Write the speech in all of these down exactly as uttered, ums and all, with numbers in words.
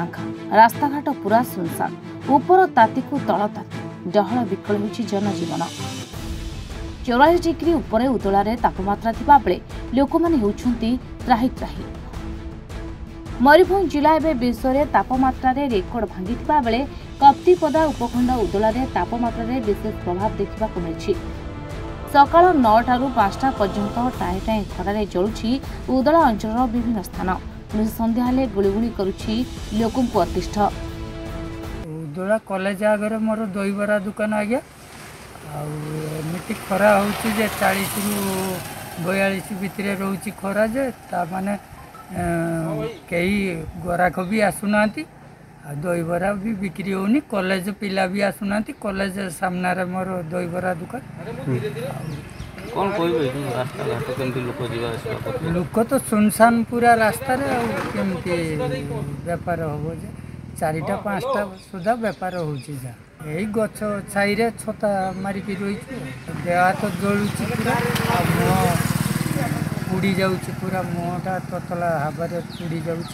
खाँ खाँ रास्ताघाट पूरा सुनसान ऊपर ताती को तल ताती डहल विकल होछि जनजीवन। चौरालीस डिग्री उपरे उतलारे तापमात्रा थिबा बेले लोकमाने हेउछन्ति त्राही त्राही। मयूरभंज जिला एवं विश्व में तापमात्रा रेकर्ड भांगी बेले कप्तिपदा उपखंड उदलारे तापमात्रा विशेष प्रभाव देखा मिली। सकाल नौटा पांचटा पर्यंत टाए टाए खरारे जलुछि उदला अंचल विभिन्न स्थान। पुलिस संध्या हेले गुड़गुड़ी करुछि लोकों को अतिष्ठ। उदला कॉलेज आगे मोर दहीबरा दुकान आज्ञा आमती खरा हो चालीस रु बयालीस भितर रोच खरा जे माने कई ग्राहक भी आसुना दहीबरा भी बिक्री होनी कॉलेज पिला भी आसुना कॉलेज सामने मोर दहीबरा दुकान। कौन रास्ता घाट केमती लोक जीवा लोक तो सुनसान पूरा रास्तार केमती बेपार हम जे चारिटा पाँचटा सुधा बेपार हो यही गछ छाई छता मारिक रही देह हाथ जलुची पूरा मुह पुड़ी जाऊँ पूरा मुहटा ततला हाबारे पुड़ी जाऊँ।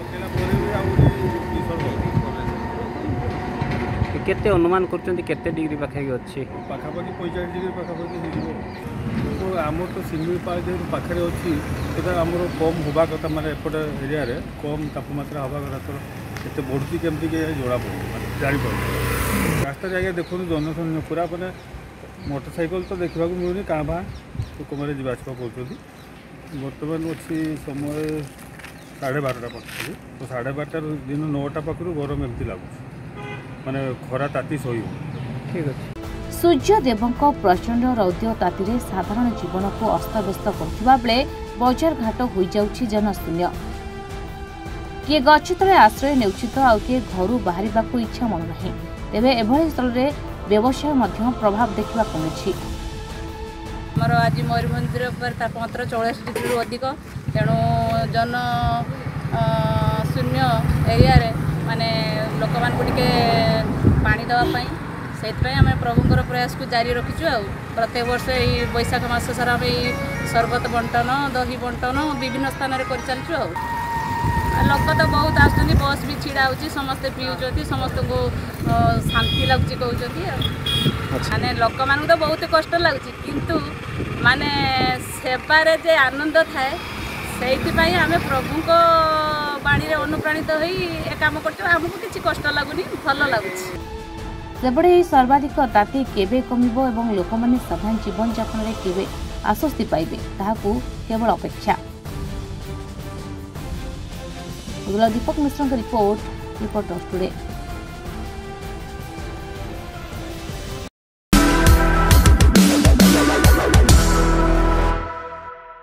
केते अनुमान करछन्ती केते डिग्री पाखाई अछि पाखापाखि पैंचाश डिग्री पाखापाखि हो आम तो सिंगल पार जो पाखे अच्छी आमर कम हवा कथा माने एपट एरिया रे कम तापमात्रा हवा कथा तो केते बढ़ुची केमती के जड़ा पड़े जानी पड़े रास्ता आगे देखो जनसंख्या पूरा मैंने मोटरसाइकेल तो देखा मिलूनी क्या भा लोक मैंने जावासवा कर बर्तमान अच्छी समय साढ़े बारटा पाखी तो साढ़े बारटार दिन नौटा पाखु गरम एमती लगुच माने खरा ताती सही ठीक अच्छे। सूर्यदेवों प्रचंड रौद्र ताती साधारण जीवन को अस्तव्यस्त करथिबा बेले बजार घाट हो जाउछि जनशून्य। किए गछ तले आश्रय नेउछि तो आउ किए घरू बाहरिबाकू इच्छा मन नाही। तेबे एभଳି स्थଳରେ व्यवसाय ମଧ୍ୟ प्रभाव देखा मिली। आमर आज मयूरभंज तापमात्रा चौरालीस डिग्री अधिक तेणु जन शून्य एरिया माने लोक मान को टिके पानी देवाई से आम प्रभुंर प्रयास को जारी रखीचु। आ प्रत्येक वर्ष यही बैशाख मास सारा आम सरबत बंटन दही बंटन विभिन्न स्थान में कर चलचु। लोक तो बहुत आसुच्च बस भी छिड़ा हो समस्ते पीउं समस्त को शांति लगुच कहते माने लोक मान तो बहुत कष्ट लगुच किंतु माने सेवारे जे आनंद थाए से आम प्रभु को बाणी अनुप्राणित हो काम करमको किसी कष्ट लगुनि भल लगुच। सेबड़े यही सर्वाधिक ताती केबे कमिबो एवं लोक माने साधारण जीवन यापन रे केबे आश्वस्ति पाइबे ताहाकू केवल अपेक्षा। Deepak Mishra report reporters today.